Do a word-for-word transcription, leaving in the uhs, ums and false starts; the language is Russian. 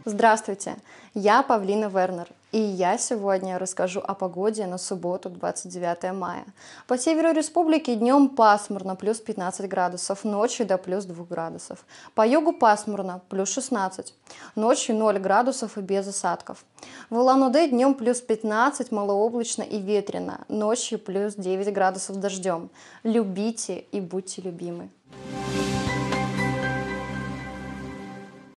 Здравствуйте, я Павлина Вернер, и я сегодня расскажу о погоде на субботу, двадцать девятое мая. По северу республики днем пасмурно, плюс пятнадцать градусов, ночью до плюс двух градусов. По югу пасмурно, плюс шестнадцать, ночью ноль градусов и без осадков. В Улан-Удэ днем плюс пятнадцать, малооблачно и ветрено, ночью плюс девять градусов с дождем. Любите и будьте любимы.